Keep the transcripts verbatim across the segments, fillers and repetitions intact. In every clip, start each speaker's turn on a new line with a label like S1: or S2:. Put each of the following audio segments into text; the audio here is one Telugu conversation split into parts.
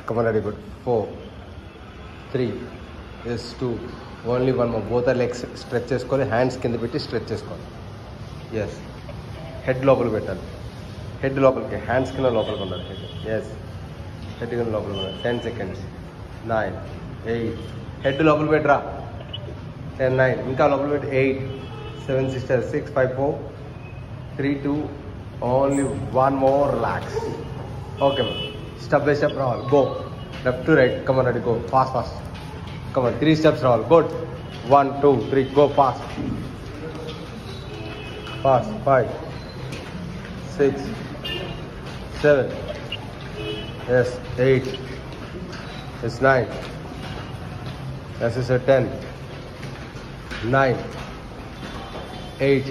S1: come on, very good, four, three, yes, two, only one more, both are legs stretch చేసుకోవాలి, హ్యాండ్స్ కింద పెట్టి స్ట్రెచ్ చేసుకోవాలి. ఎస్, హెడ్ లోపలికి పెట్టాలి, హెడ్ లోపలికి, హ్యాండ్స్ కింద లోపలికి ఉండాలి హెడ్. ఎస్, హెడ్ కింద లోపలికి ఉండాలి. Ten seconds, nine, eight, head లోపలికి పెట్టరా, టెన్, నైన్, ఇంకా లోపలికి పెట్టి, eight, seven, sister, six, five, four, three, two, only one more, relax. Okay ma'am, step by step రావాలి. Go left to right, come on ready, go fast fast, come on, three steps రావాలి. Good, one, two, three, go fast fast. Five, six, seven, yes, eight, yes, nine, yes yes ten, nine, eight,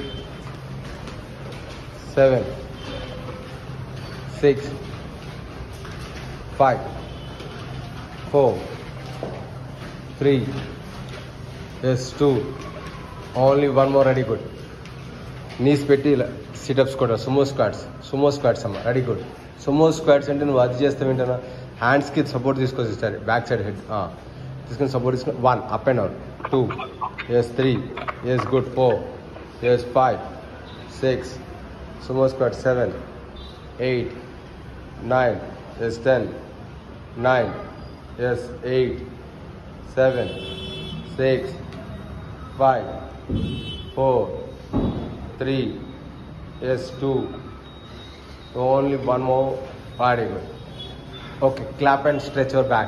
S1: seven, six, five, four, three, yes, two, only one more. Ready, good. Knees పెట్టి ఇలా సిటప్స్ కూడా, సుమో స్క్వాట్స్, సుమో స్క్వాట్స్ అమ్మ. Ready, good. సుమో స్క్వాట్స్ అంటే నువ్వు అది చేస్తావు ఏంటన్నా, హ్యాండ్స్కి సపోర్ట్ తీసుకొని ఇస్తారు, బ్యాక్ సైడ్ హెడ్ తీసుకొని సపోర్ట్ తీసుకొని, one up and down, two, yes, three, yes, good, four, yes, five, six, sumo squat, seven, eight, nine, yes, ten, nine, yes, eight, seven, six, five, four, three, yes, two, only one more. Body good. Okay, clap and stretch your back.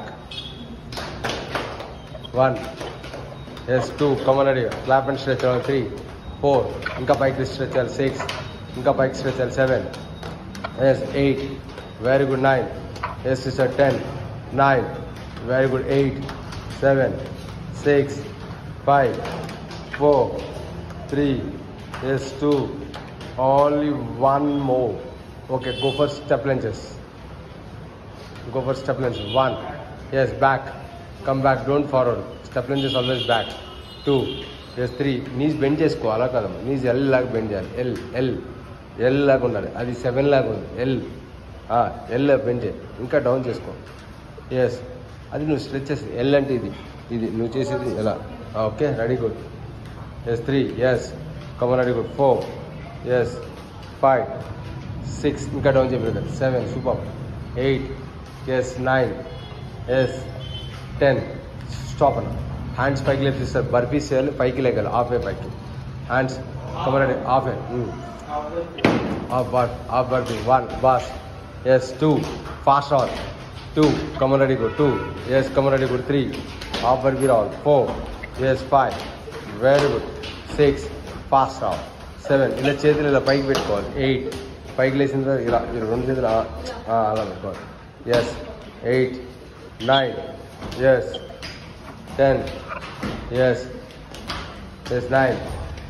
S1: One, yes, two, come on ready, clap and stretch your. Three, four, ఇంకా పైకి స్ట్రెచ్ చేయాలి. సిక్స్, ఇంకా పైకి స్ట్రెచ్ చేయాలి. Seven, yes, eight, very good. Nine, yes sister, ten, nine, very good. Eight, seven, six, five, four, three, yes, two, only one more. Okay, go for step lunges, go for step lunges. One, yes, back, come back, don't forward, step lunges always back. Two, yes, three, knees bend చేసుకో, అలా కదమ్మా, knees L లాగా బెండ్ చేయాలి. ఎల్ ఎల్ ఎల్ లాగా ఉండాలి, అది సెవెన్ లాగా ఉంది. ఎల్ ఎల్ బెండ్ చేయి, ఇంకా డౌన్ చేసుకో. ఎస్, అది నువ్వు స్ట్రెచ్ చేసేది. ఎల్ అంటే ఇది, ఇది నువ్వు చేసేది ఎలా. Okay, ready, good. Yes, three, yes, come on, ready, good. Four, yes, five, six, ఇంకా డౌన్ చేయలేదు. Seven, super. Eight, yes, nine, yes, ten, stop అన్న. హ్యాండ్స్ పైకి లేపిస్తారు, బర్పీస్ చేయాలి, పైకి లేగాలి, హాఫ్ వే పైకి. Hands come on, half way, half bar, half burpee. One, boss, yes, two, fast రావాలి. Two, come on ready, good. Two, yes, come on ready, good. Three, half burpee రావాలి. Four, yes, five, very good. Six, fast రావాలి. సెవెన్, ఇలా చేతులు ఇలా పైకి పెట్టుకోవాలి. ఎయిట్, పైకి లేచిన తర్వాత ఇలా రెండు చేతులు అలా పెట్టుకోవాలి. Yes, eight, nine, yes, ten, yes, yes, nine,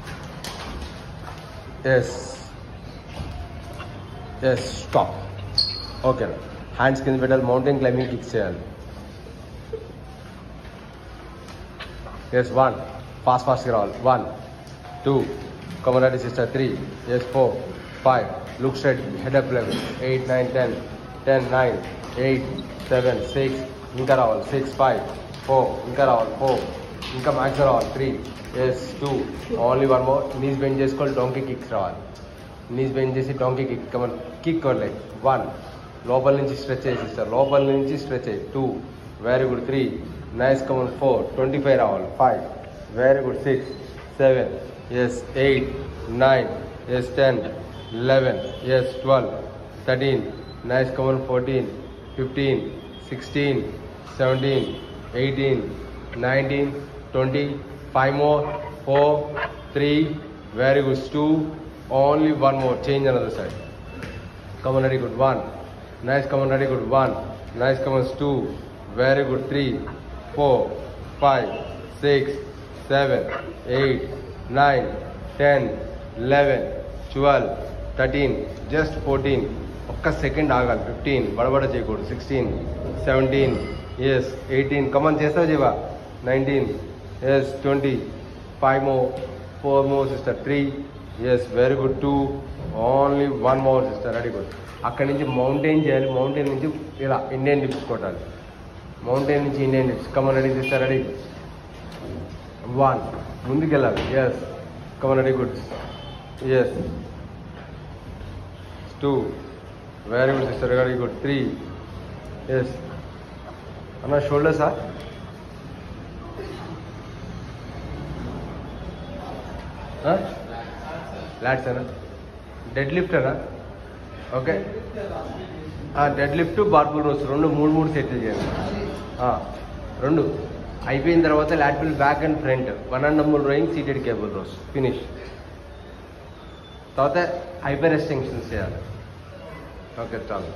S1: yes, yes, stop. Okay, hands కింద పెట్టాలి, మౌంటైన్ క్లైంబింగ్ కిక్స్ చేయాలి. ఎస్, వన్, ఫాస్ట్ ఫాస్ట్గా రావాలి. One, two, come on ready sister. Three, yes, four, five, look straight, head up level. Eight, nine, ten, ten, nine, eight, seven, six, ఇంకా రావాలి. సిక్స్, ఫైవ్, ఫోర్, ఇంకా రావాలి. ఫోర్, ఇంకా మ్యాక్స్ రావాలి. Three, yes, two, only one more. Knees bend చేసుకోవాలి, డొంకీ కిక్స్ రావాలి. నీస్ బెండ్ చేసి డొంకీ కిక్, కమన్, కిక్ కొట్లే. వన్, లోపల నుంచి స్ట్రెచ్ చేసి ఇస్తారు, లోపల నుంచి స్ట్రెచ్ అయ్యి. Two, very good. Three, nice, come on. Four, twenty five రావాలి. Five, very good. Six, seven, yes, eight, nine, yes, ten, eleven, yes, twelve, thirteen, nice, come on. Fourteen, fifteen, sixteen, seventeen, eighteen, nineteen, twenty, five more. Four, three, very good. Two, only one more. Change another side. Come on, ready, good. One, nice, come on, ready, good. One, nice, come on. Two, very good. Three, four, five, six, seven, eight, nine, ten, eleven, twelve, thirteen, just fourteen, ఒక్క సెకండ్ ఆగాలి. ఫిఫ్టీన్, బడబడ చేయకూడదు. Sixteen, seventeen, yes, eighteen, come on చేస్తావు Jeeva. Nineteen, yes, twenty, five more. Four more sister. Three, yes, very good. Two, only one more sister. Ready, good. అక్కడి నుంచి మౌంటైన్ చేయాలి, మౌంటైన్ నుంచి ఇలా ఇండియన్ డిప్స్ కొట్టాలి. మౌంటైన్ నుంచి Indian dips come on ready sister ready one ముందుకెళ్ళాలి yes come on ready good yes two very good sister very good three yes అన్న షోల్డర్సా లాట్స్ అన్న డెడ్ లిఫ్ట్ అన్నా okay dead lift barbell rows రెండు మూడు మూడు సెట్లు చేయండి రెండు అయిపోయిన తర్వాత lateral back and front one and double rowing seated cable rows finish తర్వాత హైపర్ ఎక్స్టెన్షన్స్ చేయాలి ఓకే చాలు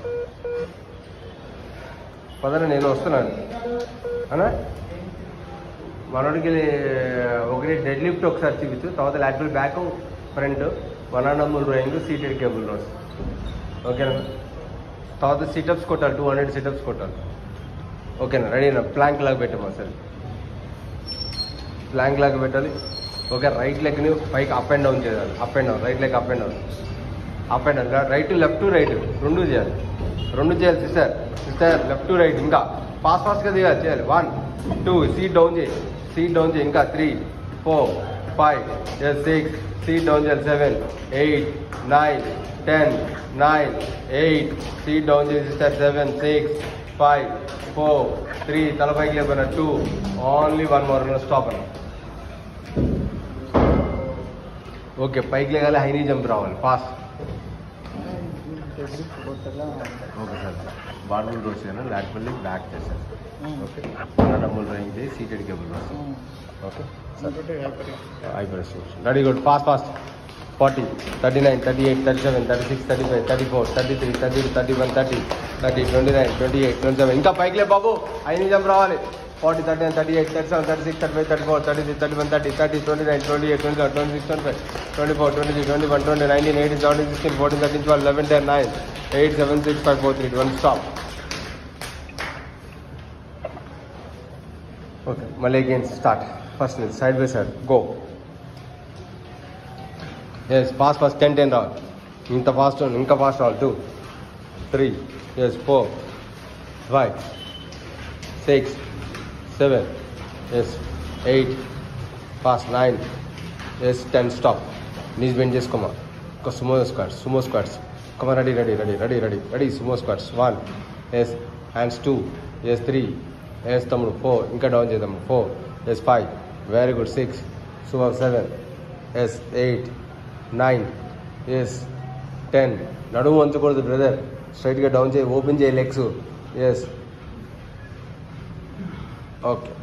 S1: పదన నేను వస్తున్నాను అన్నా మనోడికి ఒకటి డెడ్ లిఫ్ట్ ఒకసారి చూపించు తర్వాత lateral back front one and double rowing seated cable rows ఓకేనా తర్వాత సిటప్స్ కొట్టాలి టూ హండ్రెడ్ సిటప్స్ కొట్టాలి ఓకేనా రెడీనా ప్లాంక్ లాగా పెట్టాము అసలు ప్లాంక్ లాగా పెట్టాలి ఓకే రైట్ లెగ్ని పైకి అప్ అండ్ డౌన్ చేయాలి up and down right leg up and down up and down right left right రెండు చేయాలి రెండు చేయాలి సిస్టర్ సిస్టర్ లెఫ్ట్ రైట్ ఇంకా ఫాస్ట్ ఫాస్ట్గా చేయాలి చేయాలి వన్ టూ సీట్ డౌన్ చేయి సీట్ డౌన్ చేయి ఇంకా three four five six sit down చేయాలి seven eight nine ten nine eight sit down చేసి sister seven six five four three తల పైకి లేపన two only one more stop అన్న ఓకే పైకి లేగాలి హైనీ జంప్ రావాలి fast okay sir barbell rows అయినా లాటరల్లీ బ్యాక్ చేశాను ఓకే డబుల్ డ్రాయింగ్ చేసి seated cable rows okay hyper extension ready good fast fast forty thirty nine thirty eight thirty seven thirty six thirty five thirty four thirty three thirty two thirty one thirty thirty twenty nine twenty eight twenty seven ఇంకా పైకి లే బాబు ఐదు జంప్ రావాలి forty thirty nine thirty eight thirty seven thirty six thirty five thirty four thirty three thirty one thirty thirty twenty nine twenty eight twenty seven twenty six twenty five twenty four twenty three twenty one twenty nineteen eighteen seventeen sixteen fourteen thirteen twelve eleven ten nine eight seven six five four three one stop okay మళ్ళీ again start first side by side go yes fast fast ten ten రావాలి ఇంత ఫాస్ట్ ఇంకా ఫాస్ట్ రావాలి two three yes four five six seven yes eight fast nine yes ten stop knees bend చేసుకోమా ఒక sumo squats sumo squats come on ready ready ready ready ready ready sumo squats one yes hands two yes three yes తమ్ముడు ఫోర్ ఇంకా డౌన్ చేద్దాము four yes five very good six super seven yes eight nine yes ten నడుము వంచకూడదు బ్రదర్ స్ట్రైట్గా డౌన్ చేయి ఓపెన్ చేయి legs yes okay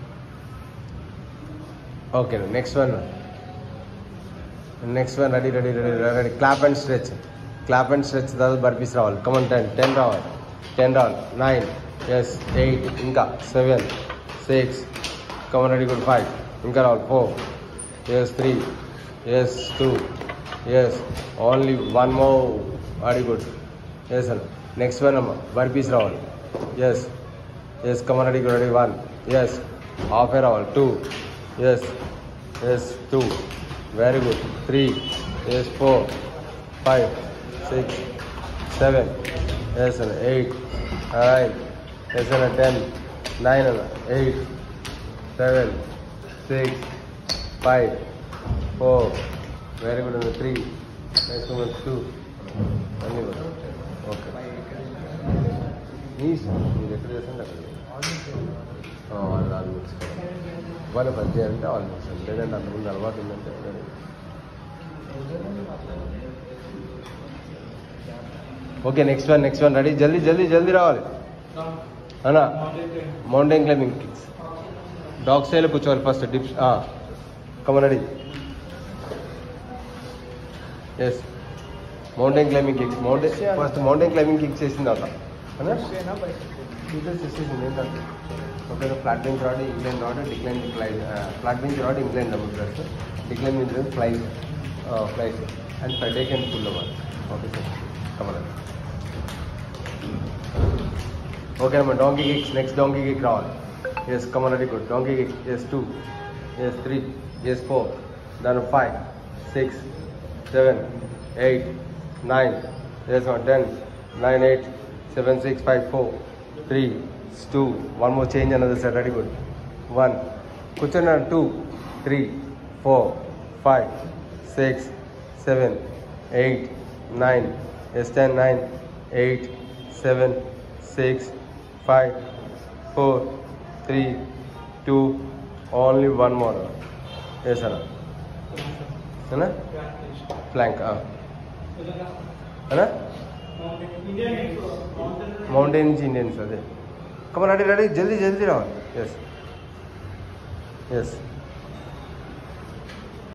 S1: okay next one next one ready ready ready ready clap and stretch clap and stretch తర్వాత బర్పీస్ రావాలి కమన్ టెన్ టెన్ రావాలి టెన్ రావాలి నైన్ ఎస్ ఎయిట్ ఇంకా seven six come on ready good five ఇంకా రావాలి four yes three yes two yes only one more very good yes అన్న నెక్స్ట్ వన్ అమ్మ బర్పీస్ రావాలి yes yes come on ready good ready one yes half ఏ రావాలి two yes yes two very good three yes four five six seven yes అన్న ఎయిట్ నైన్ ఎస్ అన్న టెన్ నైన్ అన్న eight seven six five four very good అన్న త్రీ నెక్స్ట్ వన్ టూ అన్నీ కూడా ఓకే నీస్ మీరు ఎక్కడ చేస్తుంటే అక్కడ వాళ్ళు ఆల్మోస్ట్ వాళ్ళు పని చేయాలంటే ఆల్మోస్ట్ లేదంటే అంతకుముందు అలవాటు ఉందంటే okay next one next one ready జల్దీ జల్దీ జల్దీ రావాలి అన్నా మౌంటైన్ క్లైంబింగ్ కిక్స్ డాగ్ స్టైల్లో కూర్చోవాలి first dips come on ready yes mountain climbing kicks mountain first mountain climbing kicks చేసింది అట్లా డీటెయిల్స్ చేసేసింది ఏంటంటే okay flat bench rod incline rod decline cline flat bench rod incline double press decline incline flight flight and ఫ్రైడేక్ అండ్ ఫుల్ అవ్వాలి ఓకే సార్ కమన్ ఓకే అమ్మా donkey kicks next donkey kick రావాలి yes come on ready good donkey kick yes two yes three yes four దాని five six seven eight nine, yes, one, ten, nine, eight, seven, six, five, four, three, two. One more change another side. Very good. One. Kuchana two, three, four, five, six, seven, eight, nine. Yes, ten, nine, eight, seven, six, five, four, three, two. Only one more. Yes, sir. Anna? Flank. Ah. Anna? Mountain Indians. Come on, ready, ready. Jaldi, jaldi, now. Yes. Yes.